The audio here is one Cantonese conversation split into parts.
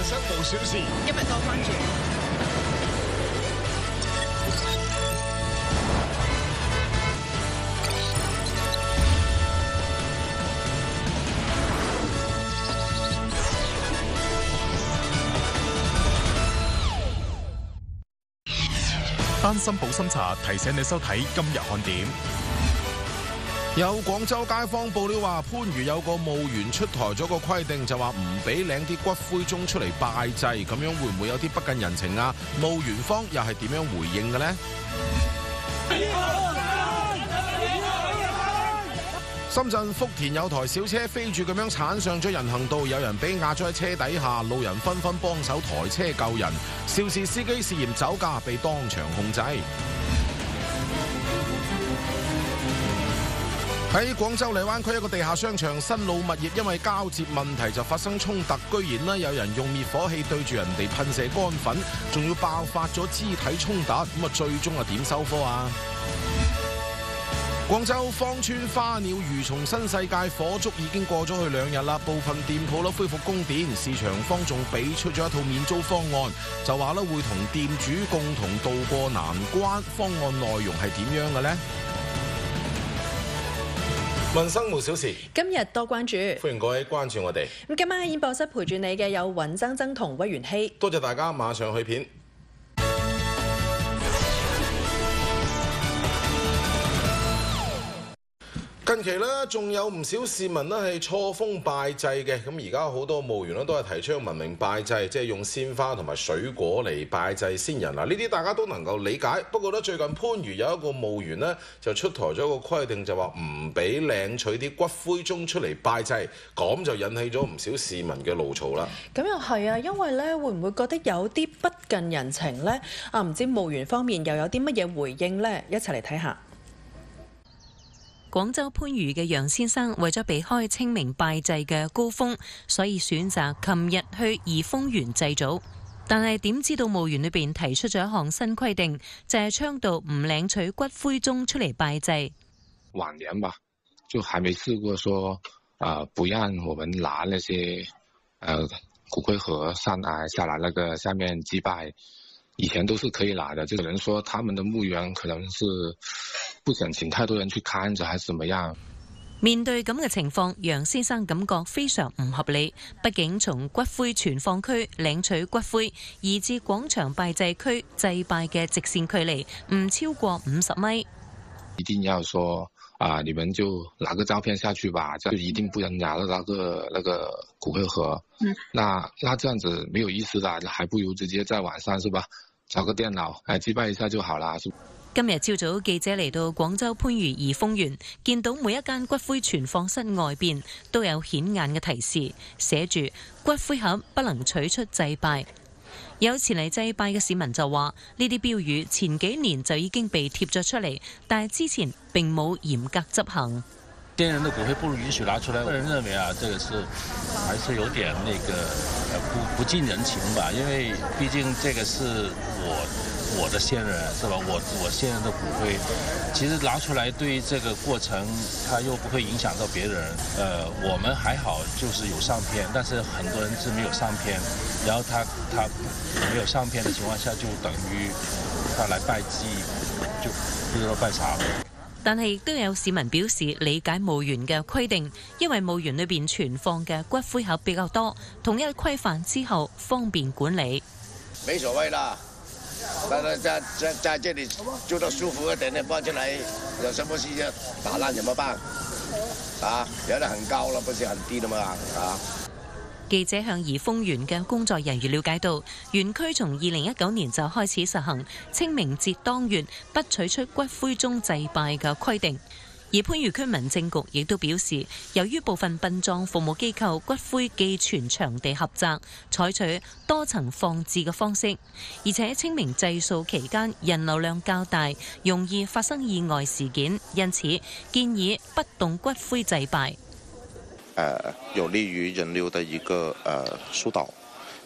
生無小事， 今日多關注。 丹心保心茶提醒你收睇今日看點。 有廣州街坊報料話，番禺有個墓園出台咗個規定，就話唔俾領啲骨灰盅出嚟拜祭，咁樣會唔會有啲不近人情啊？墓園方又係點樣回應嘅呢？深圳福田有台小車飛住咁樣鏟上咗人行道，有人俾壓咗喺車底下，路人紛紛幫手抬車救人。肇事司機涉嫌酒駕，被當場控制。喺廣州荔灣區一個地下商場新路物業，因為交接問題就發生衝突，居然有人用滅火器對住人哋噴射乾粉，仲要爆發咗肢體衝突，咁最終點收科啊？廣州芳村花鳥魚蟲新世界火燭已經過咗去2日啦，部分店鋪恢復供電，市場方仲俾出咗一套免租方案，就話會同店主共同渡過難關。方案內容係點樣嘅呢？民生無小事， 今日多關注， 歡迎各位關注我哋。 咁今晚喺演播室陪住你嘅有尹錚錚同屈元熙。 多謝大家，馬上去片。近期呢，仲有唔少市民呢係錯峰拜祭嘅，咁而家好多墓園呢都係提倡文明拜祭，即係用鮮花同埋水果嚟拜祭先人。嗱，呢啲大家都能夠理解。不過呢，最近番禺有一個墓園呢就出台咗一個規定，就話唔俾領取啲骨灰盅出嚟拜祭，咁就引起咗唔少市民嘅怒嘈啦。 咁又係啊，因為呢會唔會覺得有啲不近人情呢？唔知墓園方面又有啲乜嘢回應呢？一齊嚟睇下。 廣州番禺嘅楊先生為咗避開清明拜祭嘅高峰，所以選擇琴日去怡豐園祭祖。但係點知道墓園裏邊提出咗一項新規定，就係倡導唔領取骨灰盅出嚟拜祭。 往年吧，就還沒試過說不讓我們拿那些骨灰盒下來那個下面祭拜。以前都是可以拿的，就可能說他們的墓園可能是不想請太多人去看着，還是怎麼樣。 面對咁嘅情況，楊先生感覺非常唔合理。畢竟從骨灰存放區領取骨灰，以至廣場拜祭區祭拜嘅直線距離唔超過50米。 一定要說你們就拿個照片下去吧，就一定不能拿到那個骨灰盒。那這樣子沒有意思啦，還不如直接在網上是吧？找個電腦祭拜一下就好啦。 今日朝早記者嚟到廣州番禺怡豐園，見到每一間骨灰存放室外邊都有顯眼嘅提示，寫住骨灰盒不能取出祭拜。有前嚟祭拜嘅市民就話，呢啲標語前幾年就已經被貼咗出嚟，但係之前並冇嚴格執行。 先人的骨灰不允許拿出來，個人認為這個是還是有點不近人情吧，因為畢竟這個是我的先人，是吧？我先人的骨灰，其實拿出來對這個過程，它又不會影響到別人。我們還好，就是有上片，但是很多人是沒有上片，然後他沒有上片的情況下，就等於他來拜祭，就不知道拜啥。 但係亦都有市民表示理解墓園嘅規定，因為墓園裏邊存放嘅骨灰盒比較多，統一規範之後方便管理。 沒所謂啦，在這裡住得舒服一點，搬出來有什麼事就打爛怎麼辦？有得很高啦，不是很低的嘛。 記者向怡豐園嘅工作人員了解到，園區從2019年就開始實行清明節當月不取出骨灰盅祭拜嘅規定。而番禺區民政局亦都表示，由於部分殯葬服務機構骨灰寄存場地狹窄，採取多層放置嘅方式，而且清明祭掃期間人流量較大，容易發生意外事件，因此建議不動骨灰祭拜。 有利於人流的一個疏導。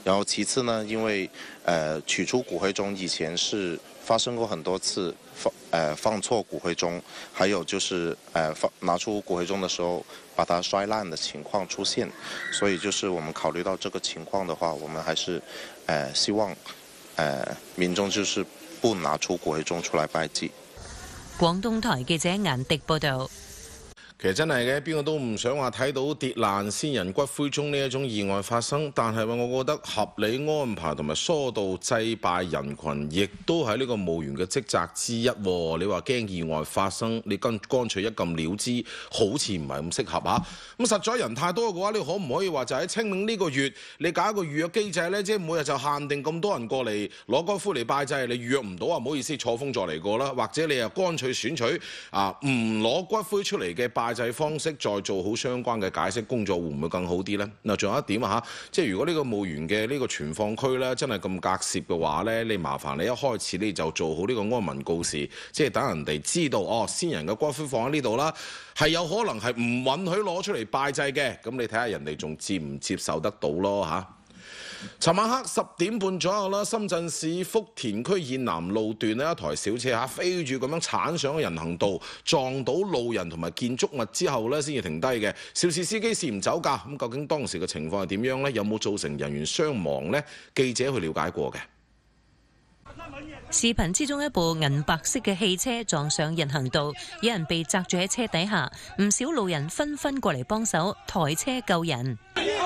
然后其次呢，因为取出骨灰中以前是发生过很多次放错骨灰中，还有就是拿出骨灰中的时候把它摔烂的情況出現，所以就是我們考慮到這個情況的話，我們還是希望民眾就是不拿出骨灰中出來拜祭。 廣東台記者顏迪報導。 其實真係嘅，邊個都唔想話睇到跌爛先人骨灰中呢一種意外發生。但係我覺得合理安排同埋疏導祭拜人群，亦都係呢個墓園嘅職責之一。你話驚意外發生，你乾脆一撳了之，好似唔係咁適合嚇。咁實在人太多嘅話，你可唔可以話就喺清明呢個月，你搞一個預約機制呢？即係每日就限定咁多人過嚟攞骨灰嚟拜祭，你預約唔到啊，唔好意思，錯峰再嚟過啦。或者你又乾脆選取唔攞骨灰出嚟嘅拜祭方式，再做好相關嘅解釋工作，會唔會更好啲呢？嗱，仲有一點即係如果呢個墓園嘅呢個存放區呢，真係咁隔涉嘅話呢，你麻煩你一開始你就做好呢個安民告示，即係等人哋知道先人嘅骨灰放喺呢度啦，係有可能係唔允許攞出嚟拜祭嘅。咁你睇下人哋仲接唔接受得到咯嚇。尋晚黑10點半左右啦，深圳市福田區燕南路段呢，一台小車飛住咁樣鏟上人行道，撞到路人同埋建築物之後呢，先至停低嘅。肇事司機試唔走㗎，咁究竟當時嘅情況係點樣呢？有冇造成人員傷亡呢？記者去了解過嘅。 視頻之中，一部銀白色嘅汽車撞上人行道，有人被擲住喺車底下，唔少路人紛紛過嚟幫手抬車救人。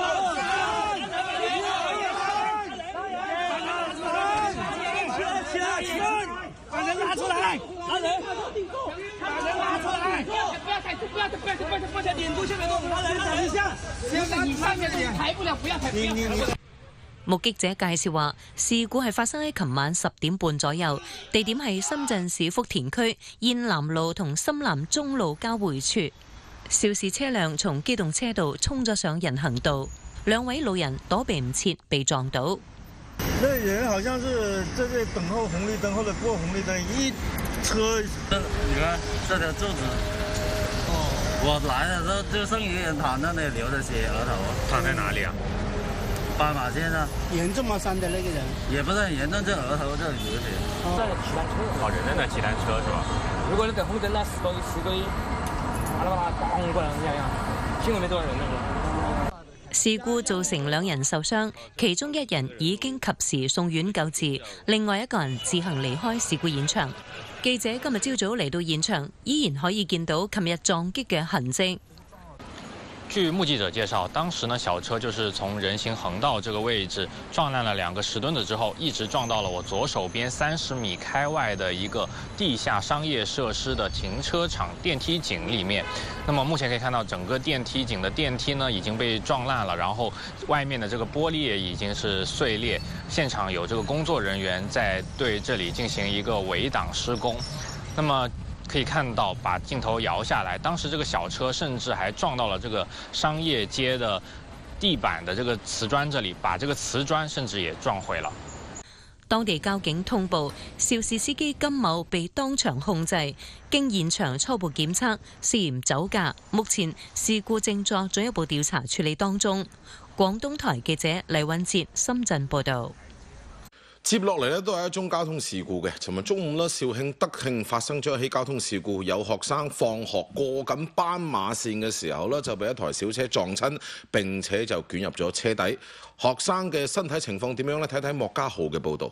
目擊者介紹話，事故係發生喺琴晚10點半左右，地點係深圳市福田區燕南路同深南中路交匯處。肇事車輛從機動車道衝咗上人行道，兩位路人躲避唔切，被撞到。 那人好像是在這等候紅綠燈或者過紅綠燈，一車。你看這條柱子，我來的時候就剩一個人躺在那裡流着血，額頭。躺在哪裡啊？斑馬線上。嚴重嗎？傷的那個人？也不是很嚴重，就額頭這裡流血。在騎單車，人在騎單車是吧？如果你等紅燈，那十多個一，啪啦啪啦，咣過來這樣，幸虧沒多少人那個。 事故造成2人受傷，其中1人已經及時送院救治，另外1個人自行離開事故現場。記者今日朝早嚟到現場，依然可以見到琴日撞擊嘅痕跡。 據目擊者介紹，當時呢小車就是從人行橫道這個位置撞爛了2個石墩子之後，一直撞到了我左手邊30米開外的一個地下商業設施的停車場電梯井裡面。那麼目前可以看到，整個電梯井的電梯呢已經被撞爛了，然後外面的這個玻璃也已經是碎裂。現場有這個工作人員在對這裡進行一個圍擋施工。那麼可以看到，把鏡頭搖下來，當時這個小車甚至還撞到了這個商業街的地板的這個瓷磚這裡，把這個瓷磚甚至也撞毀了。 當地交警通報，肇事司機金某被當場控制，經現場初步檢測涉嫌酒駕，目前事故正作進一步調查處理當中。廣東台記者黎韻哲深圳報導。 接落嚟都係一宗交通事故嘅。尋日中午肇慶德慶發生咗一起交通事故，有學生放學過緊斑馬線嘅時候就被一台小車撞親，並且就捲入咗車底。學生嘅身體情況點樣呢？睇睇莫家豪嘅報導。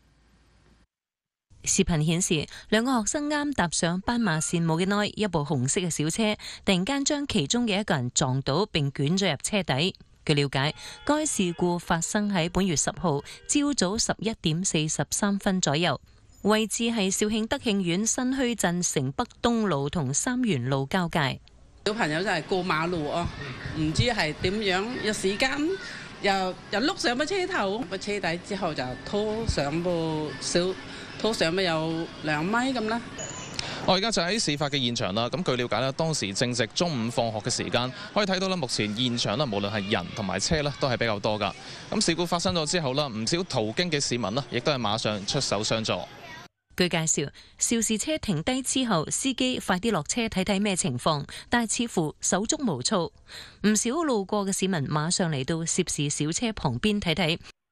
視頻顯示，2個學生啱踏上斑馬線冇幾耐，一部紅色嘅小車突然間將其中嘅1個人撞倒並捲咗入車底。據了解，該事故發生喺本月10號朝早11點43分左右，位置係肇慶德慶縣新墟鎮城北東路同三元路交界。 小朋友就係過馬路唔知係點樣，一時間又碌上個車頭，個車底之後就拖上咪有2米咁啦。 我而家就喺事發嘅現場啦。咁據了解咧，當時正值中午放學嘅時間，可以睇到咧，目前現場咧，無論係人同埋車咧，都係比較多噶。咁事故發生咗之後啦，唔少途經嘅市民咧，亦都係馬上出手相助。 據介紹，肇事車停低之後，司機快啲落車睇睇咩情況，但係似乎手足無措。唔少路過嘅市民馬上嚟到涉事小車旁邊睇睇。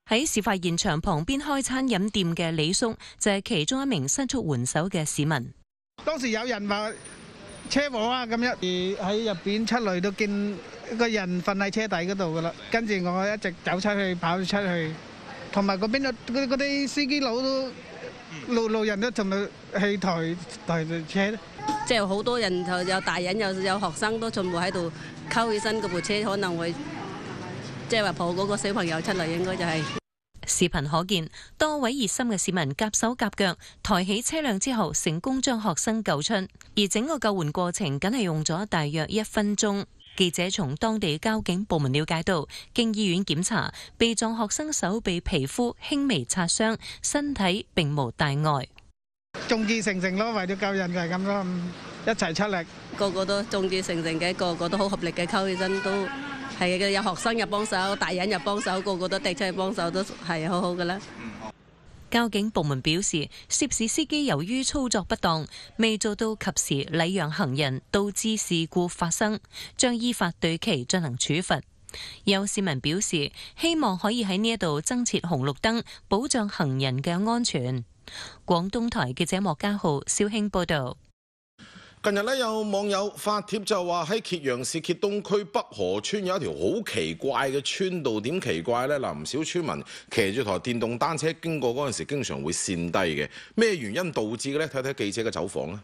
喺事發現場旁邊開餐飲店嘅李叔就係其中一名伸出援手嘅市民。 當時有人話車禍啊咁樣，而喺入邊出嚟都見個人瞓喺車底嗰度噶啦，跟住我一直走出去跑出去，同埋嗰邊嗰啲司機佬都路人都同佢去抬車。 即係好多人就有大人有學生都全部喺度溝起身嗰部車，可能會即係話抱嗰個小朋友出嚟，應該就係。 視頻可見，多位熱心嘅市民夾手夾腳抬起車輛之後，成功將學生救出，而整個救援過程僅係用咗大約1分鐘。記者從當地交警部門了解到，經醫院檢查，被撞學生手臂皮膚輕微擦傷，身體並無大礙。 眾志成城咯，為咗救人就係咁咯，一齊出力， 個個都眾志成城嘅，個個都好合力嘅，溝起身都係嘅，有學生入幫手，大人入幫手，個個都掟出去幫手，都係好好噶啦。 交警部門表示，涉事司機由於操作不當，未做到及時禮讓行人，導致事故發生，將依法對其進行處罰。有市民表示，希望可以喺呢一度增設紅綠燈，保障行人嘅安全。廣東台記者莫家浩、紹興報道。 近日咧，有網友發帖就話喺揭陽市揭東區北河村有一條好奇怪嘅村道，點奇怪呢？嗱，唔少村民騎住台電動單車經過嗰陣時，經常會跣低嘅。咩原因導致嘅呢？睇睇記者嘅走訪啦。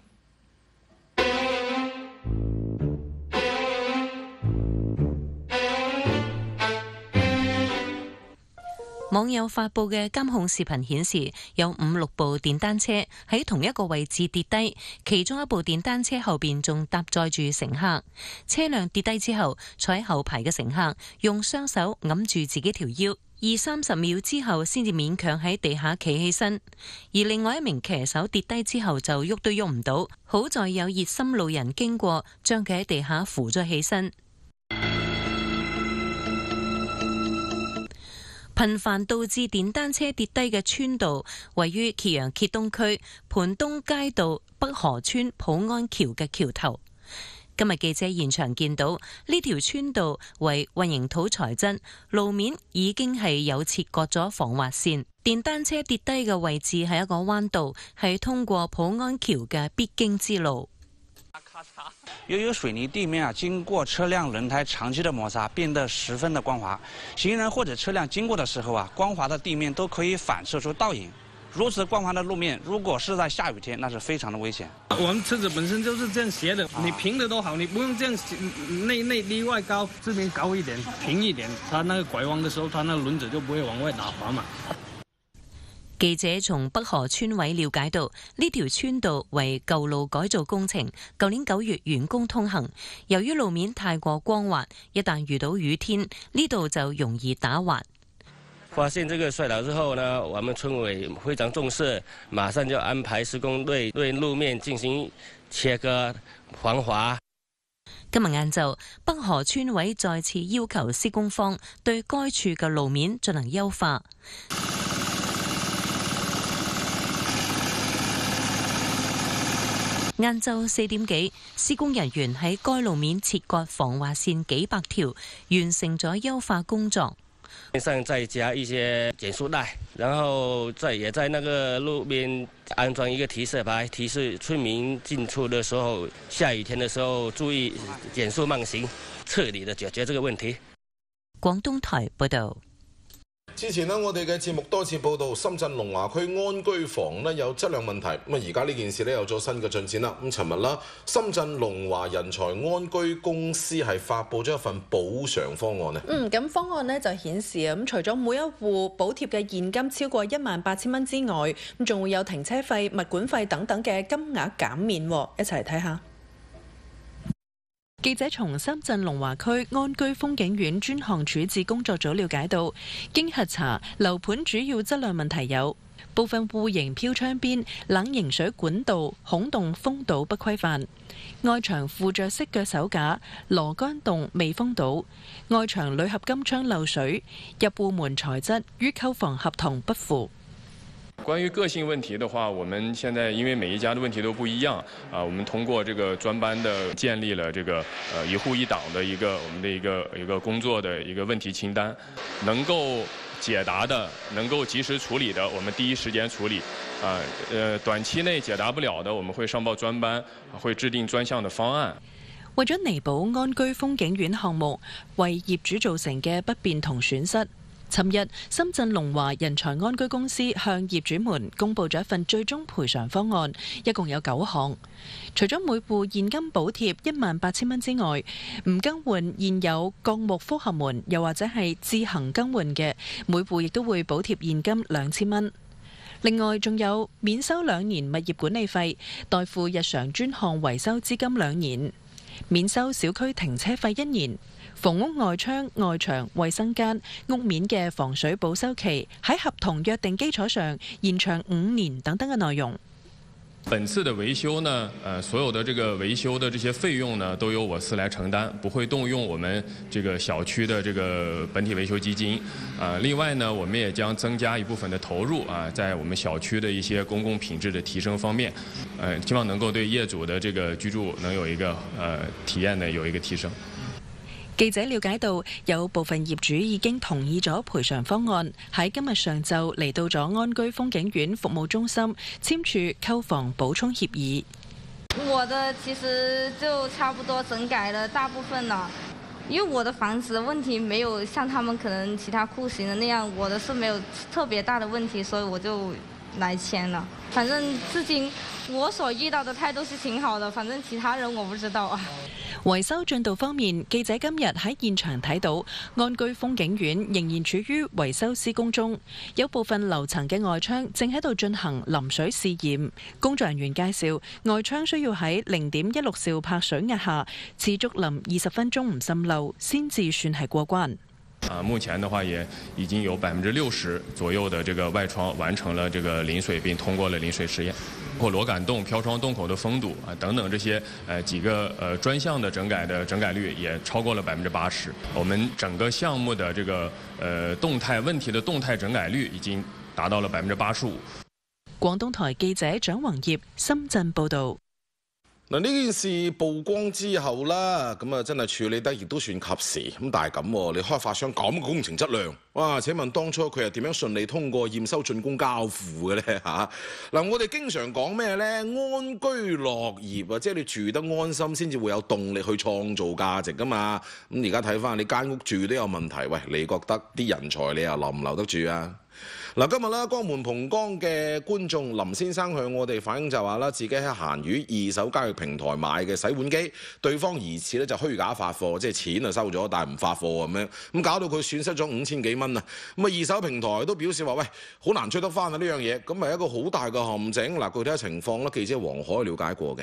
網友發布嘅監控視頻顯示，有5、6部電單車喺同一個位置跌低，其中一部電單車後邊仲搭載住乘客。車輛跌低之後，坐喺後排嘅乘客用雙手揞住自己條腰，20-30秒之後先至勉強喺地下企起身。而另外一名騎手跌低之後就喐都喐唔到，好在有熱心路人經過，將佢喺地下扶咗起身。頻繁導致電單車跌低嘅村道，位於揭陽揭東區盤東街道北河村普安橋嘅橋頭。今日記者現場見到呢條村道為混凝土材質，路面已經係有切割咗防滑線。電單車跌低嘅位置係一個彎道，係通過普安橋嘅必經之路。 由於水泥地面經過車輛輪胎長期的摩擦，變得十分的光滑。行人或者車輛經過的時候光滑的地面都可以反射出倒影。如此光滑的路面，如果是在下雨天，那是非常的危險。 我們車子本身就是這樣斜的，你平的都好，你不用這樣內裏外高，這邊高一點，平一點，它那個拐彎的時候，它那個輪子就不會往外打滑嘛。 記者從北河村委了解到，呢條村道為舊路改造工程，舊年9月完工通行。由於路面太過光滑，一旦遇到雨天，呢度就容易打滑。 發現這個摔倒之後呢，我們村委非常重視，馬上就安排施工隊對路面進行切割防滑。 今日晏晝，北河村委再次要求施工方對該處嘅路面進行優化。晏晝4點幾，施工人員喺該路面切割防滑線幾百條，完成咗優化工作。 上再加一些減速帶，然後也在那個路邊安裝一個提示牌，提示村民進出的時候，下雨天的時候注意減速慢行，徹底的解決這個問題。 廣東台報道。 之前呢，我哋嘅節目多次報道深圳龍華區安居房呢有質量問題，咁而家呢件事呢有咗新嘅進展啦。咁尋日啦，深圳龍華人才安居公司係發布咗一份補償方案呢。 咁方案呢就顯示啊，咁除咗每一戶補貼嘅現金超過18000蚊之外，咁仲會有停車費、物管費等等嘅金額減免。一齊嚟睇下。記者從深圳龍華區安居風景苑專項處置工作組了解到，經核查，樓盤主要質量問題有部分戶型飄窗邊、冷凝水管道、孔洞封堵不規範；外牆附着式腳手架、螺桿洞未封堵；外牆鋁合金窗漏水；入戶門材質與購房合同不符。 关于个性问题的话，我们现在因为每一家的问题都不一样啊，我们通过这个专班的建立了这个一户一档的我们的一个工作的一个问题清单，能够解答的、能够及时处理的，我们第一时間處理。短期內解答不了的，我們會上報專班，會制定專項的方案。 為咗彌補安居風景苑項目為業主造成嘅不便同損失，尋日深圳龍華人才安居公司向業主們公佈咗一份最終賠償方案，一共有9項。除咗每戶現金補貼18000蚊之外，唔更換現有鋼木複合門，又或者係自行更換嘅，每戶亦都會補貼現金2000蚊。另外，仲有免收2年物業管理費，代付日常專項維修資金2年，免收小區停車費1年，房屋外窗、外牆、衛生間、屋面嘅防水保修期喺合同約定基礎上延長5年等等嘅內容。 本次的維修呢，所有的這個維修的這些費用呢，都由我司來承擔，不會動用我們這個小區的這個本體維修基金。另外呢，我們也將增加一部分的投入在我們小區的一些公共品質的提升方面，希望能夠對業主的這個居住能有一個體驗呢有一個提升。 記者了解到，有部分業主已經同意咗賠償方案，喺今日上晝嚟到咗安居風景苑服務中心簽署購房補充協議。 我的其實就差不多整改了大部分了，因為我的房子的問題沒有像他們可能其他戶型的那樣，我的是沒有特別大的問題，所以我就來簽了。反正至今我所遇到的態度是挺好的，反正其他人我不知道啊。 維修進度方面，記者今日喺現場睇到安居風景苑仍然處於維修施工中，有部分樓層嘅外窗正喺度進行淋水試驗。工作人員介紹，外窗需要喺0.16兆帕水壓下持續淋20分鐘唔滲漏，先至算係過關。 目前的話也已經有60%左右的這個外窗完成了這個淋水，並通過了淋水試驗。包括螺桿洞、飄窗洞口的封堵等等這些幾個專項的整改率也超過了80%。我們整個項目的這個動態問題的動態整改率已經達到了85%。 廣東台記者蔣宏業深圳報導。 嗱，呢件事曝光之後啦，咁啊真係處理得亦都算及時。咁但係咁，你開發商咁嘅工程質量，哇！請問當初佢係點樣順利通過驗收竣工交付嘅呢？嗱，我哋經常講咩呢？安居樂業啊，即係你住得安心先至會有動力去創造價值噶嘛。咁而家睇翻你間屋住都有問題，喂，你覺得啲人才你又留唔留得住啊？嗱，今日啦，江門蒲崗嘅觀眾林先生向我哋反映就話啦，自己喺閒魚二手交易平台買嘅洗碗機，對方疑似咧就虛假發貨，即係錢啊收咗，但係唔發貨咁樣，咁搞到佢損失咗5000幾蚊啊！咁啊，二手平台都表示話，喂，好難追得翻啊呢樣嘢，咁係一個好大嘅陷阱。嗱，具體嘅情況咧，記者黃海了解過嘅。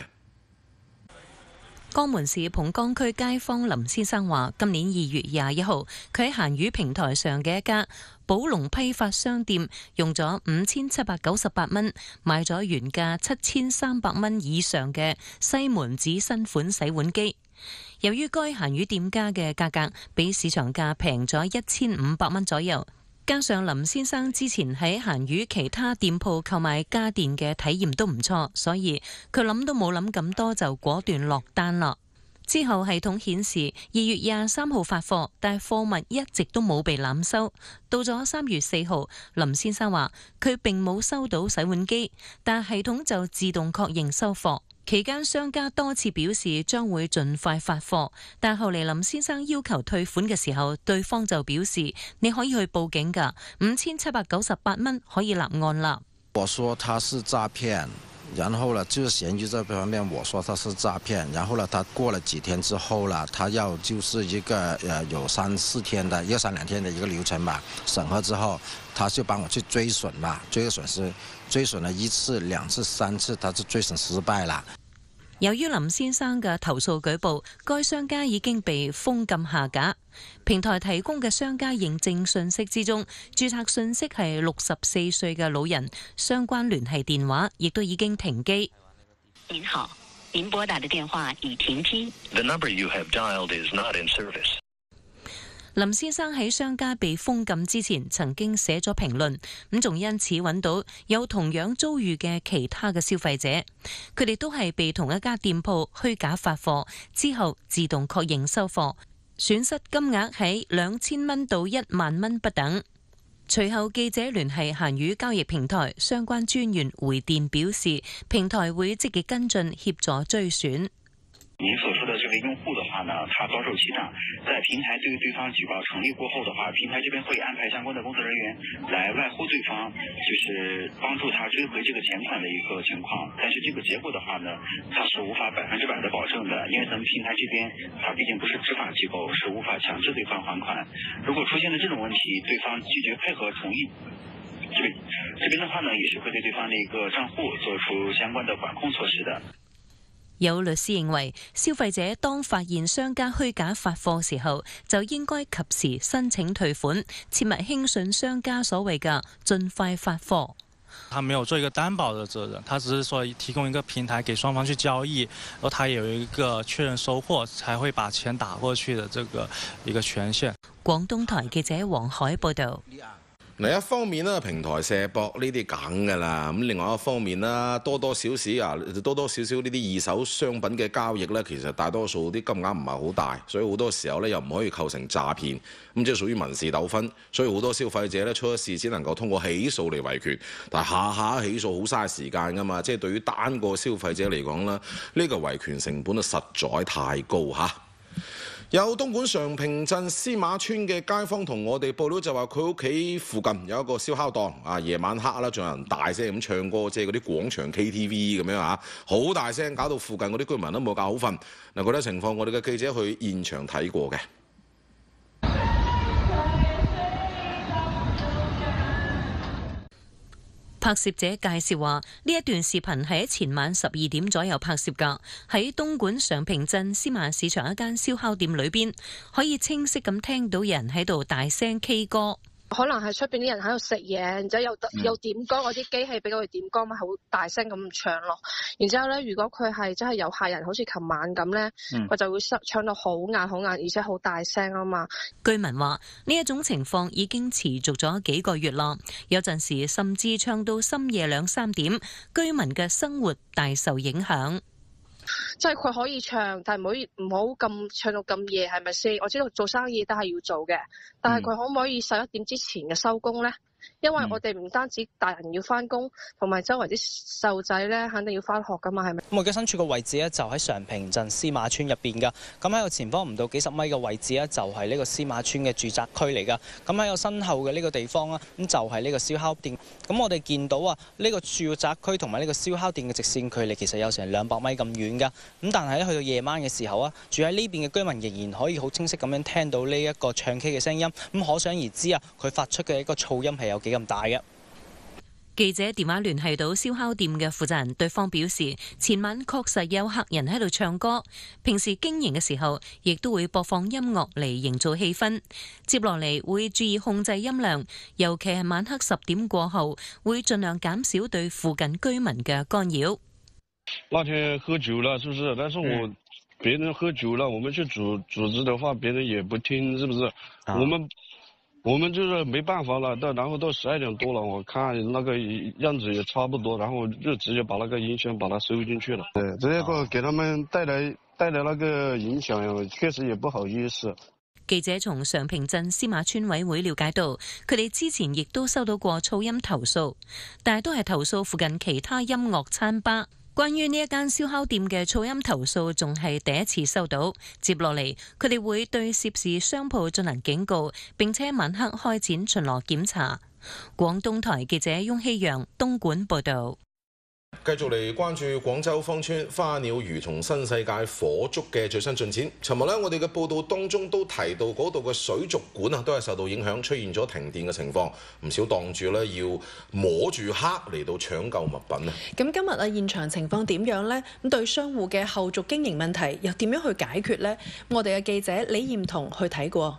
江門市蒲崗區街坊林先生話，今年2月21號，佢喺閒魚平台上嘅一家寶龍批發商店用咗5798蚊買咗原價7300蚊以上嘅西門子新款洗碗機。由於該閒魚店家嘅價格比市場價平咗1500蚊左右，加上林先生之前喺閒魚其他店鋪購買家電嘅體驗都唔錯，所以佢諗都冇諗咁多就果斷落單啦。之後系統顯示2月23號發貨，但係貨物一直都冇被濫收。到咗3月4號，林先生話佢並冇收到洗碗機，但系統就自動確認收貨。期間商家多次表示將會盡快發貨，但後嚟林先生要求退款嘅時候，對方就表示你可以去報警㗎，5798蚊可以立案啦。 我說他是詐騙，然後呢就是嫌疑這方面我說他是詐騙，然後呢他過了幾天之後呢，他要就是一個有3-4天的2-3天的一個流程吧，審核之後他就幫我去追損嘛，追損了1次、2次、3次，他是追損失敗啦。 由於林先生嘅投訴舉報，該商家已經被封禁下架。平台提供嘅商家認證信息之中，註冊信息係64歲嘅老人，相關聯繫電話亦都已經停機。 您好，您撥打的電話已停機。The number you have dialed is not in service. 林先生喺商家被封禁之前曾經寫咗評論，咁仲因此揾到有同樣遭遇嘅其他嘅消費者，佢哋都係被同一家店鋪虛假發貨之後自動確認收貨，損失金額喺2000蚊到1萬蚊不等。隨後記者聯繫閒魚交易平台相關專員回電表示，平台會積極跟進協助追選。 您所說的這個用戶的話呢，他遭受欺詐，在平台對於對方舉報成立過後的話，平台這邊會安排相關的工作人員來外呼對方，就是幫助他追回這個錢款的一個情況。但是這個結果的話呢，它是無法100%的保證的，因為咱們平台這邊它畢竟不是執法機構，是無法強制對方還款。如果出現了這種問題，對方拒絕配合同意，這邊的話呢，也是會對對方的一個賬戶做出相關的管控措施的。 有律師認為，消費者當發現商家虛假發貨時候，就應該及時申請退款，切勿輕信商家所謂嘅盡快發貨。 他沒有做一個擔保的責任，他只是說提供一個平台給雙方去交易，然後他有一個確認收貨才會把錢打過去的這個一個權限。 廣東台記者黃海報導。 另一方面咧，平台卸膊呢啲梗㗎啦。咁另外一方面啦，多多少少呢啲二手商品嘅交易咧，其實大多數啲金額唔係好大，所以好多時候咧又唔可以構成詐騙，咁即係屬於民事糾紛。所以好多消費者咧出咗事，只能夠通過起訴嚟維權。但係下起訴好嘥時間㗎嘛，即係對於單個消費者嚟講啦，呢個維權成本啊實在太高嚇。有東莞常平鎮司馬村嘅街坊同我哋報料就話，佢屋企附近有一個燒烤檔啊，夜晚黑啦，仲有人大聲咁唱歌，即係嗰啲廣場 KTV 咁樣啊，好大聲，搞到附近嗰啲居民都冇覺好瞓。嗱，嗰啲情況我哋嘅記者去現場睇過嘅。 拍攝者介紹話，呢一段視頻係喺前晚12點左右拍攝㗎，喺東莞常平鎮司馬市場一間燒烤店裏邊，可以清晰咁聽到有人喺度大聲 K 歌。 可能係出邊啲人喺度食嘢，然之後又點歌，嗰啲機器俾佢哋點歌，咪好大聲咁唱咯。然之後咧，如果佢係真係有客人，好似琴晚咁咧，佢就會唱到好晏好晏，而且好大聲啊嘛。 居民話呢一種情況已經持續咗幾個月啦，有陣時甚至唱到深夜2、3點，居民嘅生活大受影響。 即係佢可以唱，但係唔好咁唱到咁夜，係咪先？我知道做生意都係要做嘅，但係佢可唔可以11點之前嘅收工呢？因為我哋唔單止大人要翻工，同埋周圍啲細路仔咧，肯定要翻學噶嘛，係咪？ 我而家身處嘅位置咧，就喺常平鎮司馬村入邊噶。咁喺我前方唔到幾十米嘅位置咧，就係呢個司馬村嘅住宅區嚟噶。咁喺我身後嘅呢個地方啊，咁就係呢個燒烤店。咁我哋見到啊，呢個住宅區同埋呢個燒烤店嘅直線距離其實有成200米咁遠噶。咁但係咧，去到夜晚嘅時候啊，住喺呢邊嘅居民仍然可以好清晰咁樣聽到呢一個唱 K 嘅聲音。咁可想而知啊，佢發出嘅一個噪音係有幾咁大嘅。 記者電話聯繫到燒烤店嘅負責人，對方表示前晚確實有客人喺度唱歌，平時經營嘅時候亦都會播放音樂嚟營造氣氛。接落嚟會注意控制音量，尤其係晚黑10點過後，會盡量減少對附近居民嘅干擾。 那天喝酒了，是不是？但是別人喝酒了，我們去組織的話，別人也不聽，是不是？我們就是沒辦法了，然後到12點多了，我看那個樣子也差不多，然後就直接把那個音響把它收進去了。對，這個給他們帶來那個影響，確實也不好意思。 記者從常平鎮司馬村委會了解到，佢哋之前亦都收到過噪音投訴，但係都係投訴附近其他音樂餐吧。關於呢一間燒烤店嘅噪音投訴，仲係第一次收到。接落嚟，佢哋會對涉事商鋪進行警告，並且晚黑開展巡邏檢查。廣東台記者翁希陽東莞報道。 繼續嚟關注廣州芳村花鳥魚蟲新世界火燭嘅最新進展。尋日呢，我哋嘅報道當中都提到嗰度嘅水族館啊，都係受到影響，出現咗停電嘅情況。唔少檔主呢要摸住黑嚟到搶救物品啊。 咁今日啊，現場情況點樣呢？咁對商戶嘅後續經營問題又點樣去解決呢？我哋嘅記者李艷彤去睇過。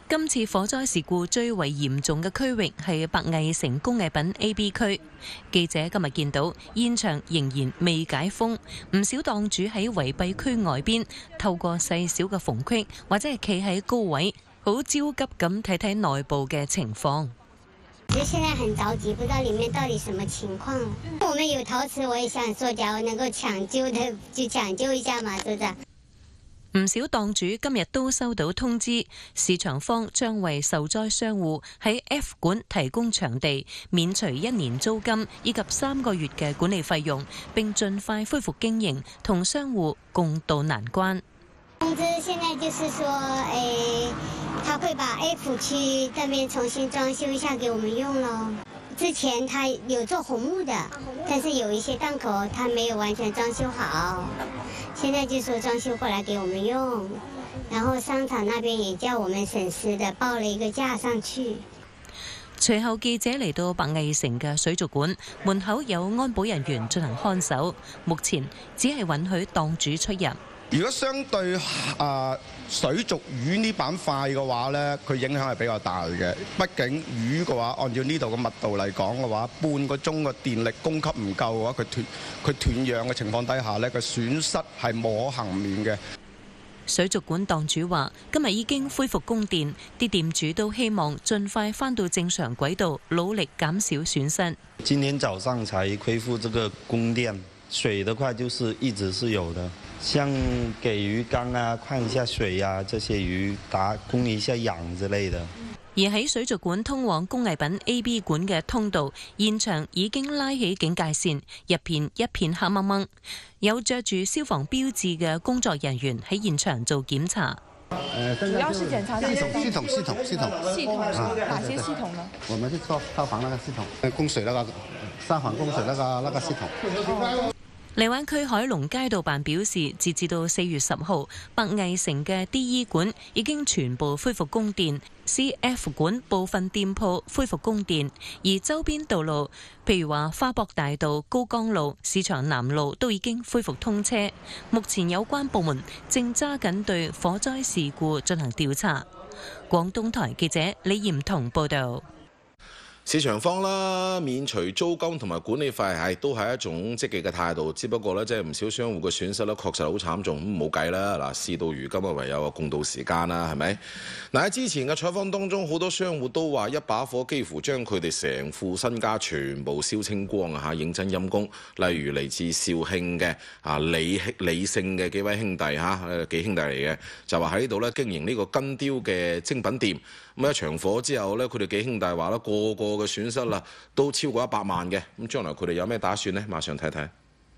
今次火災事故最為嚴重嘅區域係白藝城工藝品 A、B 區。記者今日見到現場仍然未解封，唔少檔主喺圍蔽區外邊透過細小嘅縫隙或者係企喺高位，好焦急咁睇睇內部嘅情況。 就現在很着急，不知道裡面到底什麼情況。我們有陶瓷，我也想說，假如能夠搶救的就搶救一下嘛，是不是？ 唔少檔主今日都收到通知，市場方將為受災商戶喺 F 館提供場地，免除1年租金以及3個月嘅管理費用，並盡快恢復經營，同商戶共渡難關。 通知現在就是說，他會把 F 區那邊重新裝修一下給我們用咯。之前他有做紅木的，但是有一些檔口他沒有完全裝修好，現在就說裝修過來給我們用。然後商場那邊也叫我們省時的報了一個價上去。 隨後記者嚟到白藝城嘅水族館門口，有安保人員進行看守，目前只係允許檔主出入。 如果相對水族魚呢板塊嘅話呢，佢影響係比較大嘅。畢竟魚嘅話，按照呢度嘅密度嚟講嘅話，半個鐘嘅電力供給唔夠嘅話，佢斷氧嘅情況底下呢，佢損失係無可幸免嘅。 水族館檔主話：今日已經恢復供電，啲店主都希望盡快返到正常軌道，努力減少損失。 今天早上才恢復這個供電，水的話就是一直是有的。像給魚缸啊，換一下水啊，這些魚供一下氧之類的。 而喺水族館通往工藝品 A、B 館嘅通道，現場已經拉起警戒線，入邊一片黑掹掹，有着住消防標誌嘅工作人員喺現場做檢查。 主要是檢查系統，哪些系統呢？ 我們是做消防那個系統，供水那個消防供水那個系統。 荔灣區海龍街道辦表示，截至到4月10號，白藝城嘅 D、E 館已經全部恢復供電，C、F 館部分店鋪恢復供電，而周邊道路，譬如話花博大道、高江路、市場南路都已經恢復通車。目前有關部門正揸緊對火災事故進行調查。廣東台記者李艷彤報導。 市場方啦，免除租金同埋管理費都係一種積極嘅態度，只不過咧，即係唔少商戶嘅損失咧，確實好慘重，咁冇計啦。嗱，事到如今啊，唯有共度時間啦，係咪？嗱，喺之前嘅採訪當中，好多商戶都話一把火幾乎將佢哋成副身家全部燒清光啊！嚇，認真陰功。例如嚟自肇慶嘅李姓嘅幾位兄弟嚇，幾兄弟嚟嘅，就話喺呢度咧經營呢個金雕嘅精品店。咁一場火之後咧，佢哋幾兄弟話咧，個個嘅損失啦都超過100萬嘅。咁將來佢哋有咩打算呢？馬上睇睇。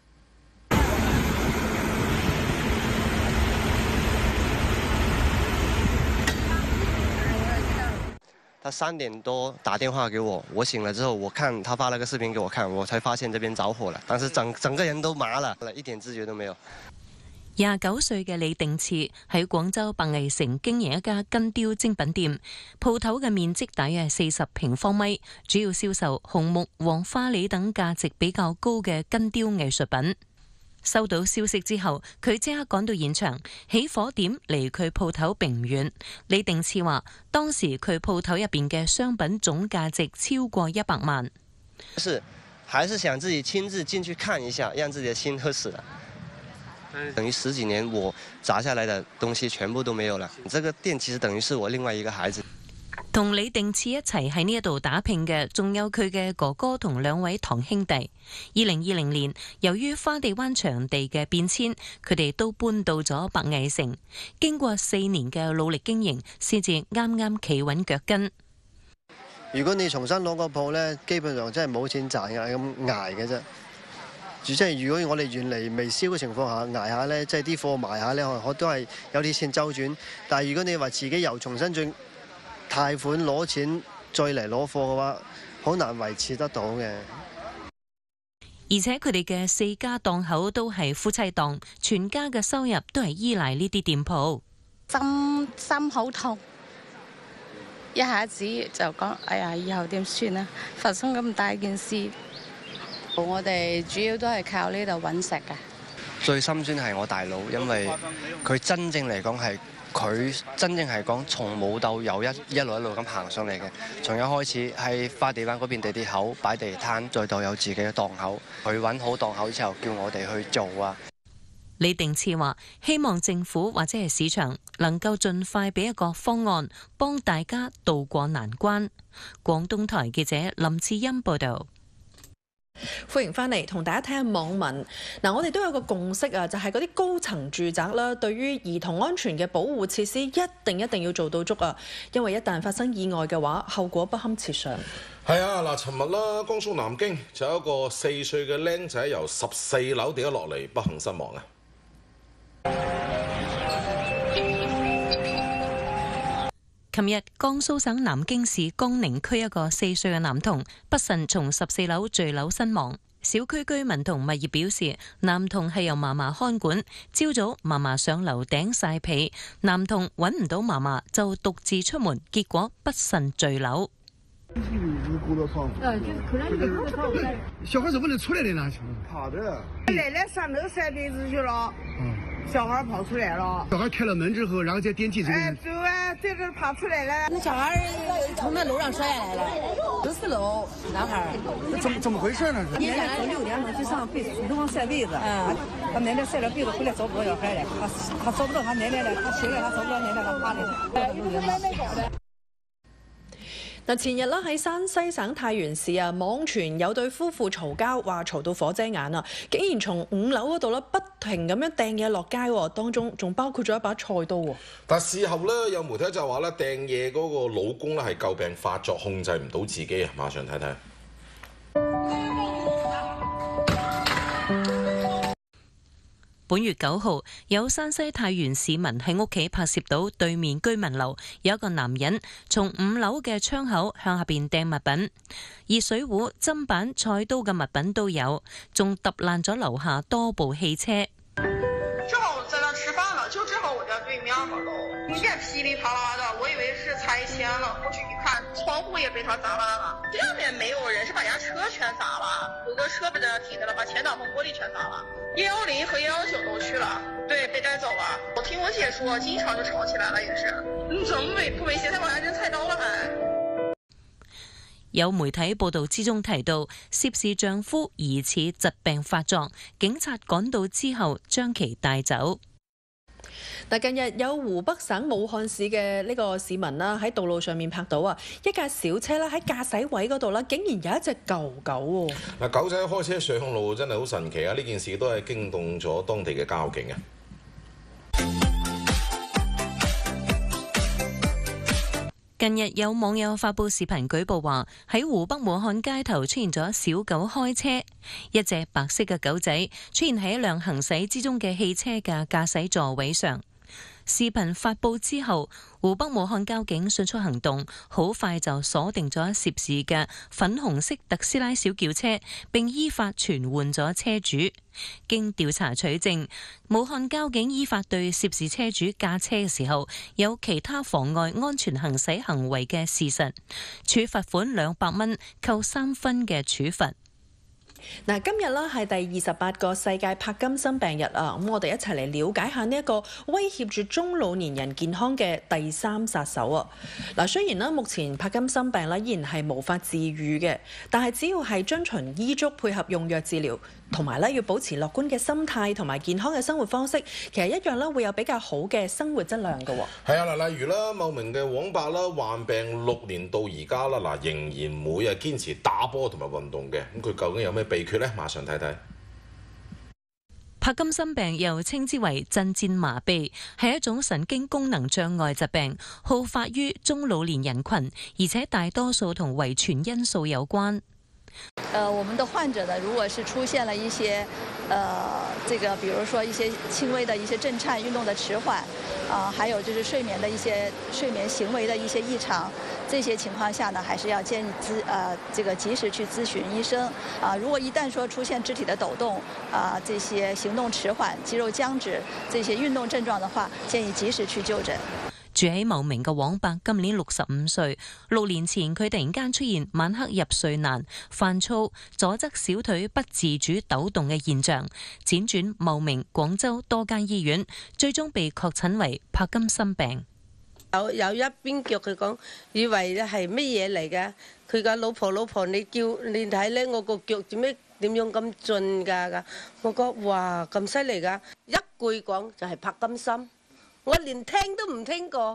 他3點多打電話給我，我醒了之後，我看他發了個視頻給我看，我才發現這邊着火了。當時整個人都麻了，一點知覺都沒有。 29歲嘅李定次喺廣州白藝城經營一家金雕精品店，鋪頭嘅面積大約係40平方米，主要銷售紅木、黃花梨等價值比較高嘅金雕藝術品。收到消息之後，佢即刻趕到現場，起火點離佢鋪頭並唔遠。李定次話，當時佢鋪頭入邊嘅商品總價值超過100萬。 還是想自己親自進去看一下，讓自己的心都死了。等於10幾年我砸下來的東西全部都沒有了。這個店其實等於是我另外一個孩子。 同李定次一齊喺呢一度打拼嘅，仲有佢嘅哥哥同2位堂兄弟。2020年，由於花地灣場地嘅變遷，佢哋都搬到咗白藝城。經過4年嘅努力經營，先至啱啱企穩腳跟。 如果你重新攞個鋪呢，基本上真係冇錢賺嘅，咁捱嘅啫。即係如果我哋原嚟未燒嘅情況下捱下呢，即係啲貨賣下呢，我都係有啲錢周轉。但係如果你話自己又重新再貸款攞錢再嚟攞貨嘅話，好難維持得到嘅。 而且佢哋嘅4家檔口都係夫妻檔，全家嘅收入都係依賴呢啲店鋪。 心好痛，一下子就講，哎呀，以後點算啊？發生咁大件事。我哋主要都係靠呢度揾食嘅。 最心酸係我大佬，因為佢真正嚟講係佢真正係講從冇到有一路咁行上嚟嘅。從一開始喺花地灣嗰邊地鐵口擺地攤，再到有自己嘅檔口，佢揾好檔口之後叫我哋去做啊。 李定賜話：希望政府或者係市場能夠盡快俾一個方案，幫大家渡過難關。廣東台記者林志欣報導。 歡迎翻嚟，同大家睇下網民。嗱，我哋都有個共識啊，就係嗰啲高層住宅啦，對於兒童安全嘅保護設施一定要做到足啊，因為一旦發生意外嘅話，後果不堪設想。 係啊，嗱，尋日啦，江蘇南京就有一個4歲嘅僆仔由14樓跌咗落嚟，不幸身亡啊！ 琴日，江蘇省南京市江寧區一個4歲嘅男童不慎從14樓墜樓身亡。小區居民同物業表示，男童係由嫲嫲看管，朝早嫲嫲上樓頂曬被，男童揾唔到嫲嫲就獨自出門，結果不慎墜樓。 小孩怎麼能出來的呢？ 爬的。奶奶上樓曬被子去了。小孩跑出來了。 小孩開了門之後，然後在電梯這邊。 走啊，這個爬出來了。 那小孩從那樓上摔下來了，14樓男孩。 怎麼回事呢？ 奶奶從6點鐘去上被子房曬被子，他奶奶曬了被子回來找不到小孩了，他找不到他奶奶了，他醒了他找不到奶奶，他趴的。 嗱，前日啦喺山西省太原市啊，網傳有對夫婦嘈交，話嘈到火遮眼啊，竟然從5樓嗰度啦不停咁樣掟嘢落街，當中仲包括咗一把菜刀喎。 但事後咧，有媒體就話咧，掟嘢嗰個老公咧係舊病發作，控制唔到自己啊！馬上睇睇。 本月9號，有山西太原市民喺屋企拍攝到對面居民樓有一個男人從5樓嘅窗口向下邊掟物品，熱水壺、砧板、菜刀嘅物品都有，仲揼爛咗樓下多部汽車。 正好我在那吃飯了，就正好我家對面嘛都，一片噼里啪啦的，我以為是拆遷了，過去一看，窗戶也被他砸爛了，下面沒有人，是把人家車全砸了，有個車被他停着了，把前擋風玻璃全砸了。110和119都去了，對，被帶走了。我聽我姐說，經常就吵起來了，也是。你怎麼不危險？他往下扔菜刀了還。 有媒體報道之中提到，涉事丈夫疑似疾病發作，警察趕到之後將其帶走。 嗱，近日有湖北省武漢市嘅呢個市民啦，喺道路上面拍到啊，一架小車啦喺駕駛位嗰度啦，竟然有一隻舊狗喎。 嗱，狗仔開車上路真係好神奇啊！呢件事都係驚動咗當地嘅交警啊。 近日有網友發布視頻舉報話，喺湖北武漢街頭出現咗小狗開車，一隻白色嘅狗仔出現喺一輛行駛之中嘅汽車嘅駕駛座位上。視頻發布之後，湖北武漢交警迅速行動，好快就鎖定咗涉事嘅粉紅色特斯拉小轎車，並依法傳喚咗車主。經調查取證，武漢交警依法對涉事車主駕車嘅時候有其他妨礙安全行駛行為嘅事實，處罰款200蚊，扣3分嘅處罰。嗱，今日啦係第28個世界柏金森病日啊，咁我哋一齊嚟了解下呢一個威脅住中老年人健康嘅第3殺手啊！嗱，雖然啦目前柏金森病啦依然係無法治癒嘅，但係只要係遵循醫囑，配合用藥治療，同埋咧要保持樂觀嘅心態同埋健康嘅生活方式，其實一樣咧會有比較好嘅生活質量嘅。 係啊，嗱，例如啦，某名嘅黃伯啦，患病6年到而家啦，嗱仍然每日堅持打波同埋運動嘅，咁佢究竟有咩秘訣呢？馬上睇睇。 柏金森病又稱之為陣顫麻痹，係一種神經功能障礙疾病，好發於中老年人群，而且大多數同遺傳因素有關。 我們的患者呢，如果是出現了一些，比如說一些輕微的一些震顫、運動的遲緩，還有就是睡眠行為的一些異常，這些情況下呢，還是要建議及時去諮詢醫生。如果一旦說出現肢體的抖動，這些行動遲緩、肌肉僵直這些運動症狀的話，建議及時去就診。 住喺茂名嘅黃伯今年65歲，6年前佢突然間出現晚黑入睡難、煩躁、左側小腿不自主抖動嘅現象，輾轉茂名、廣州多間醫院，最終被確診為柏金森病。 有一邊腳佢講，以為係乜嘢嚟嘅？佢講老婆，你睇咧，我個腳點樣咁盡㗎？我講哇咁犀利㗎！一句講就係柏金森，我連聽都唔聽過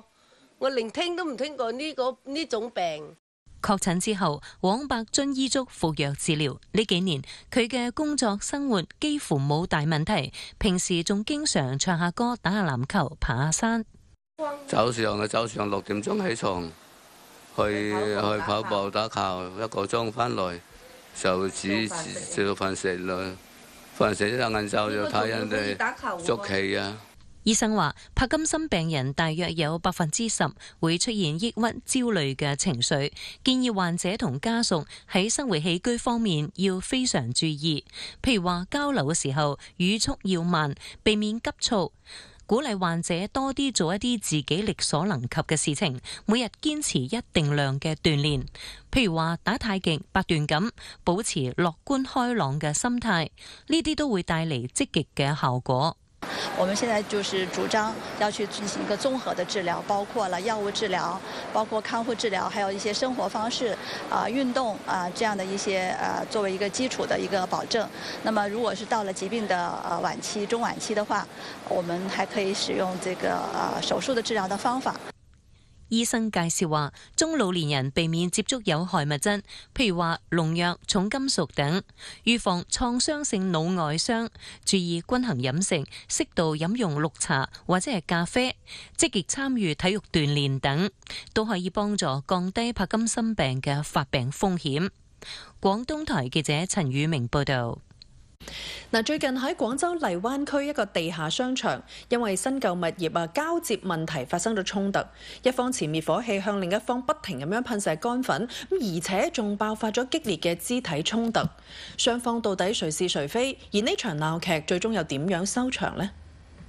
呢種病。 確診之後，黃伯遵醫囑服藥治療。呢幾年佢嘅工作生活幾乎冇大問題，平時仲經常唱下歌、打下籃球、爬下山。 早上6點鐘起床，去跑步打球1個鐘，翻來就煮到飯食啦。飯食之後晏晝就睇人哋捉棋啊。 醫生話，柏金森病人大約有10%會出現抑鬱、焦慮嘅情緒，建議患者同家屬喺生活起居方面要非常注意，譬如話交流嘅時候語速要慢，避免急躁。鼓勵患者多啲做一啲自己力所能及嘅事情，每日堅持一定量嘅鍛煉，譬如話打太極、八段錦，保持樂觀開朗嘅心態，呢啲都會帶嚟積極嘅效果。 我們現在就是主張要去進行一個綜合的治療，包括了藥物治療，包括康復治療，還有一些生活方式運動這樣的一些作為一個基礎的一個保證。那麼如果是到了疾病的晚期、中晚期的話，我們還可以使用這個手術的治療的方法。 醫生介紹話，中老年人避免接觸有害物質，譬如話農藥、重金屬等，預防創傷性腦外傷，注意均衡飲食，適度飲用綠茶或者係咖啡，積極參與體育鍛煉等，都可以幫助降低柏金森病嘅發病風險。廣東台記者陳宇明報道。 最近喺廣州荔灣區一個地下商場，因為新舊物業交接問題發生咗衝突，一方持滅火器向另一方不停咁樣噴射乾粉，而且仲爆發咗激烈嘅肢體衝突。雙方到底誰是誰非？而呢場鬧劇最終又點樣收場呢？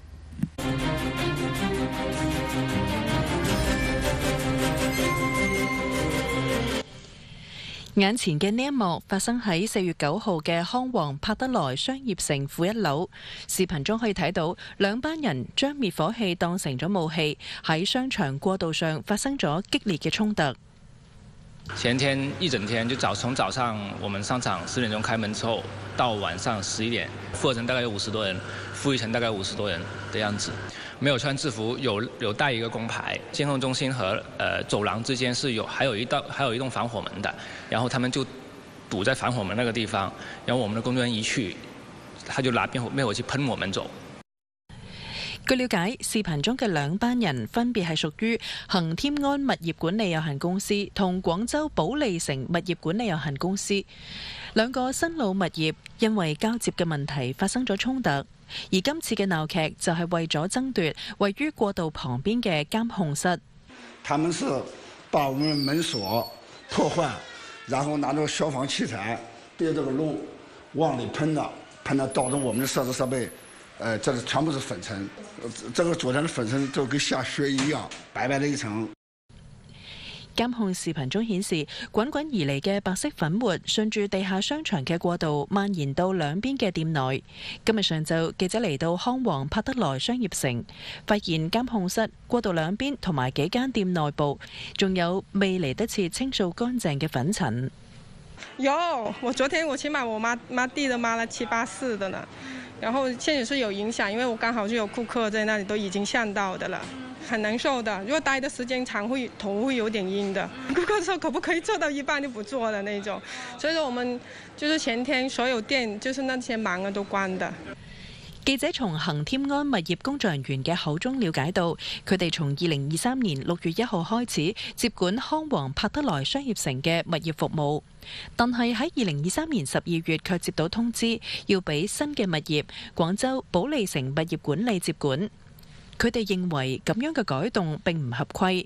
眼前嘅呢一幕發生喺4月9號嘅康王柏德萊商業城負1樓。視頻中可以睇到兩班人將滅火器當成咗武器，喺商場過道上發生咗激烈嘅衝突。 前天一整天，就從早上我們商場10點鐘開門之後，到晚上11點，負2層大概有50多人，負1層大概50多人的樣子。沒有穿制服，有帶一個工牌。監控中心和走廊之間是還有一棟防火門的，然後他們就堵在防火門那個地方，然後我們的工作人員一去，他就拿滅火器噴我們走。 據了解，視頻中嘅兩班人分別係屬於恒添安物業管理有限公司同廣州保利城物業管理有限公司，兩個新老物業因為交接嘅問題發生咗衝突，而今次嘅鬧劇就係為咗爭奪位於過道旁邊嘅監控室。 他們是把我們門鎖破壞，然後拿着消防器材對這個龍往裡噴的，導致我們的設施設備這是全部是粉塵，這個昨天的粉塵就跟下雪一樣，白白的一層。 監控視頻中顯示，滾滾而嚟嘅白色粉末順住地下商場嘅過道蔓延到兩邊嘅店內。今日上晝，記者嚟到康王柏德萊商業城，發現監控室、過道兩邊同埋幾間店內部，仲有未嚟得切清掃乾淨嘅粉塵。 有，昨天我起碼我抹地都抹了7、8次的呢。然後現在是有影響，因為我剛好就有顧客在那裡，都已經嚇到的了，很難受的。如果待的時間長，頭會有點暈的。顧客說可不可以做到一半就不做的那種，所以說我們就是前天所有店就是那些門都關的。 記者從恒添安物業工作人員嘅口中了解到，佢哋從2023年6月1號開始接管康王柏德萊商業城嘅物業服務，但係喺2023年12月卻接到通知，要俾新嘅物業廣州保利城物業管理接管。佢哋認為咁樣嘅改動並唔合規。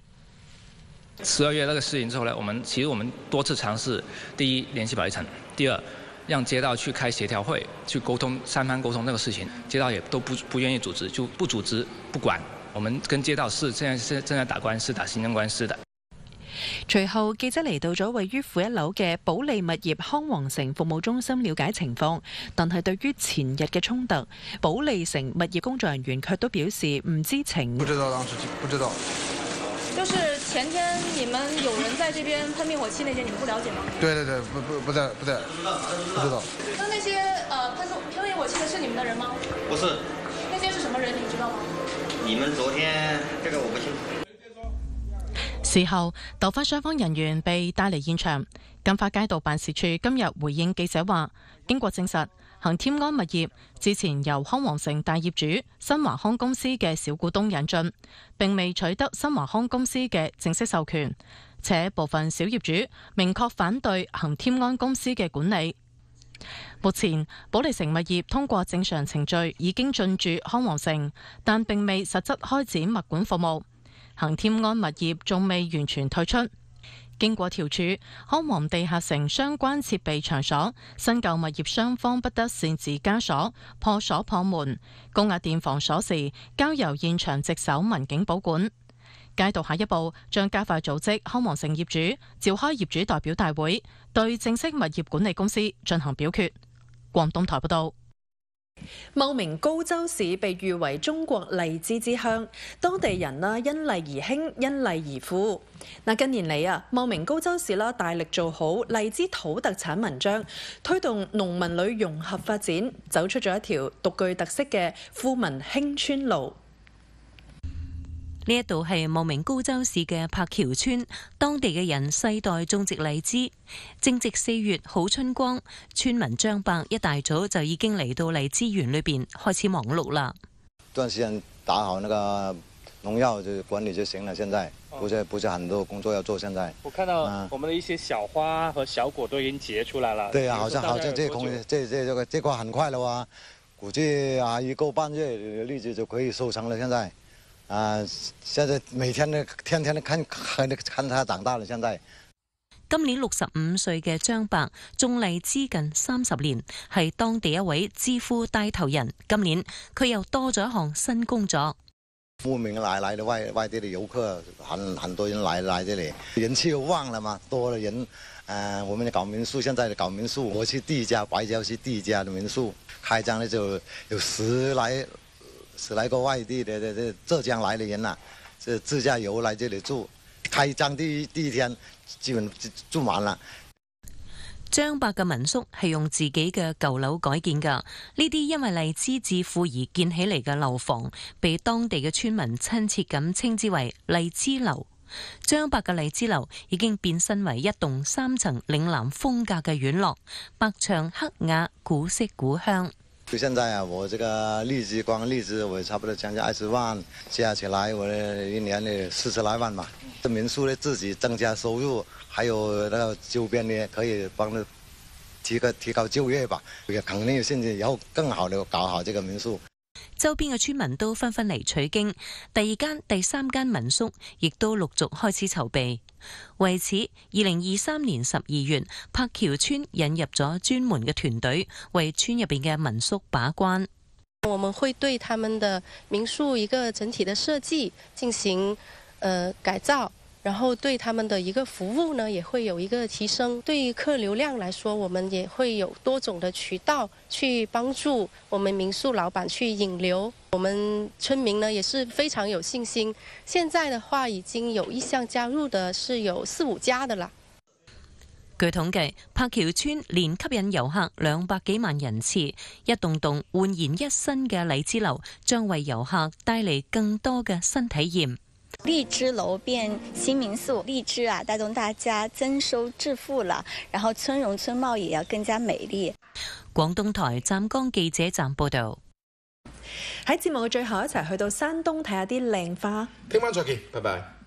12月那個事情之後呢，我們多次嘗試，第一聯繫保利城，第二讓街道去開協調會，去溝通三方溝通這個事情，街道也都不願意組織，就不組織不管， 我們跟街道是現在正在打官司，打行政官司的。 隨後，記者嚟到咗位於負1樓嘅保利物業康皇城服務中心了解情況，但係對於前日嘅衝突，保利城物業工作人員卻都表示唔知情。 不知道當時不知道。 就是前天你們有人在這邊噴滅火器那件，你們不了解嗎？ 對，不知道。 那些噴滅火器的是你們的人嗎？ 不是。 那些是什麼人？你知道嗎？ 你們昨天這個我不清楚。 事後，鬥翻雙方人員被帶嚟現場。金花街道辦事處今日回應記者話，經過證實，恒添安物業之前由康皇城大業主新華康公司嘅小股東引進，並未取得新華康公司嘅正式授權，且部分小業主明確反對恒添安公司嘅管理。目前，保利城物業通過正常程序已經進駐康皇城，但並未實質開展物管服務。恒添安物業仲未完全退出。經過調處，康皇地下城相關設備場所，新舊物業雙方不得擅自加鎖、破鎖破門，高壓電房鎖匙交由現場值守民警保管。街道下一步將加快組織康皇城業主召開業主代表大會，對正式物業管理公司進行表決。廣東台報道。 茂名高洲市被譽為中國荔枝之鄉，當地人因荔而興，因荔而富。近年嚟茂名高洲市大力做好荔枝土特產文章，推動農民旅融合發展，走出咗一條獨具特色嘅富民興村路。 呢一度係茂名高洲市嘅柏橋村，當地嘅人世代種植荔枝。正值4月好春光，村民張伯一大早就已經嚟到荔枝園裏邊開始忙碌啦。 段時間打好那個農藥就管理就行了，現在不是很多工作要做。現在我看到我們的一些小花和小果都已經結出來了。 對啊，好像這塊很快了哇，估計一個半月荔枝就可以收成了。現在。現在每天都天天都看它長大了。現在今年65歲嘅張伯種荔枝近30年，係當地一位知乎帶頭人。今年佢又多咗一項新工作。 慕名來的外地的遊客很多人來這裡，人氣又旺了嘛，多了人。我們搞民宿，現在搞民宿，我是第一家，白礁是第一家的民宿，開張呢就有十來個外地的浙江來的人啦，是自駕遊來這裡住，開張第一天基本住滿啦。 張伯嘅民宿係用自己嘅舊樓改建㗎，呢啲因為荔枝致富而建起嚟嘅樓房，被當地嘅村民親切咁稱之為荔枝樓。張伯嘅荔枝樓已經變身為一棟3層嶺南風格嘅院落，白牆黑瓦，古色古香。 就現在我這個光荔枝我差不多將近20萬，加起來我一年的40來萬吧。這民宿呢自己增加收入，還有那個周邊呢可以幫他提高就業吧。也肯定現在以後更好的搞好這個民宿。 周邊嘅村民都紛紛嚟取經，第2間、第3間民宿亦都陸續開始籌備。為此，2023年12月，柏橋村引入咗專門嘅團隊，為村入邊嘅民宿把關。 我們會對他們的民宿一個整體的設計進行改造，然後對他們的一個服務呢，也會有一個提升。對於客流量來說，我們也會有多種的渠道去幫助我們民宿老闆去引流。我們村民呢也是非常有信心。現在的話，已經有意向加入的是有4-5家的啦。 據統計，柏橋村年吸引遊客200幾萬人次，一棟棟煥然一新嘅荔枝樓，將為遊客帶嚟更多嘅新體驗。 荔枝樓變新民宿，荔枝帶動大家增收致富了，然後村容村貌也要更加美麗。 廣東台湛江記者站報道。 喺節目嘅最後，一齊去到山東睇下啲靚花。 聽晚再見，拜拜。